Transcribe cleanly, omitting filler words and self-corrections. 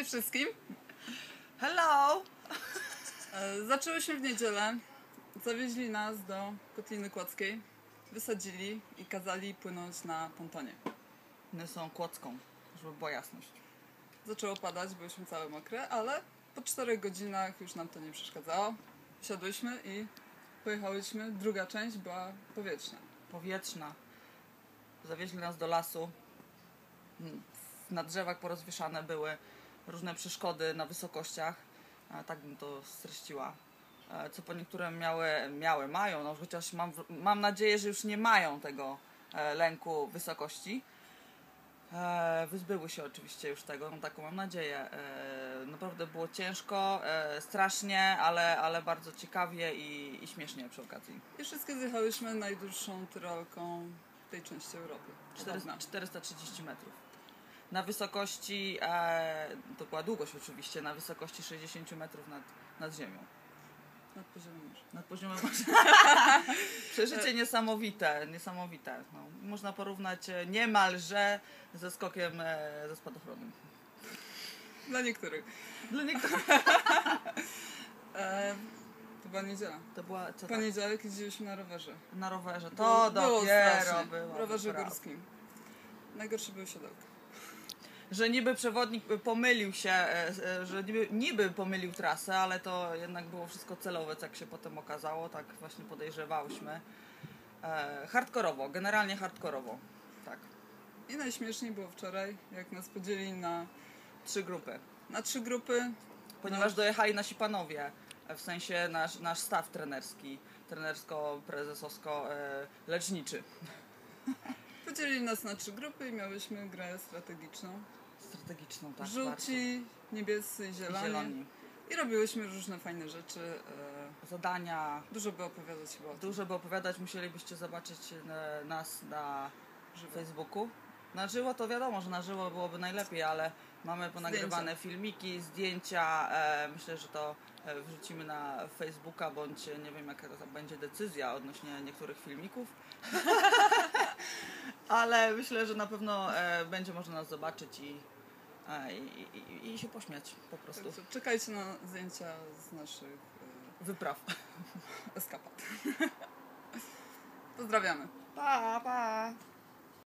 Cześć wszystkim. Hello! Zaczęły się w niedzielę. Zawieźli nas do Kotliny Kłodzkiej, wysadzili i kazali płynąć na pontonie. One są Kłodzką, żeby była jasność. Zaczęło padać, byliśmy całe mokre, ale po 4 godzinach już nam to nie przeszkadzało. Wsiadłyśmy i pojechałyśmy. Druga część była powietrzna. Powietrzna. Zawieźli nas do lasu. Na drzewach porozwieszane były różne przeszkody na wysokościach. Tak bym to streściła. Co po niektórym mają, no chociaż mam nadzieję, że już nie mają tego lęku wysokości. Wyzbyły się oczywiście już tego, no taką mam nadzieję. Naprawdę było ciężko, strasznie, ale bardzo ciekawie i śmiesznie przy okazji. I wszystkie zjechałyśmy najdłuższą tyrolką w tej części Europy. 430 metrów. Na wysokości, to była długość oczywiście, na wysokości 60 metrów nad ziemią. Nad poziomem morza. Nad poziomem morza. Przeżycie niesamowite. No, można porównać niemalże ze skokiem ze spadochronem. Dla niektórych. Dla niektórych. To była niedziela. To była co Poniedziałek jeździliśmy na rowerze. Na rowerze. To dopiero było. W rowerze górskim. Najgorsze były siodełka. Że niby przewodnik pomylił się, że niby pomylił trasę, ale to jednak było wszystko celowe, jak się potem okazało, tak właśnie podejrzewałyśmy. Hardkorowo, generalnie hardkorowo, tak. I najśmieszniej było wczoraj, jak nas podzielili na 3 grupy. Na 3 grupy. Ponieważ dojechali nasi panowie, w sensie nasz staw trenerski, trenersko-prezesowsko-leczniczy. Podzielili nas na 3 grupy i miałyśmy grę strategiczną. Strategiczną, tak. Żółci, niebiescy i zieloni. I robiłyśmy różne fajne rzeczy. Zadania. Dużo by opowiadać chyba. Dużo by opowiadać, musielibyście zobaczyć nas na Facebooku. Na żywo to wiadomo, że na żywo byłoby najlepiej, ale mamy ponagrywane filmiki, zdjęcia. Myślę, że to wrzucimy na Facebooka, bądź nie wiem jaka to będzie decyzja odnośnie niektórych filmików. Ale myślę, że na pewno będzie można nas zobaczyć i się pośmiać po prostu. Także czekajcie na zdjęcia z naszych wypraw. Eskapad. Pozdrawiamy. Pa, pa.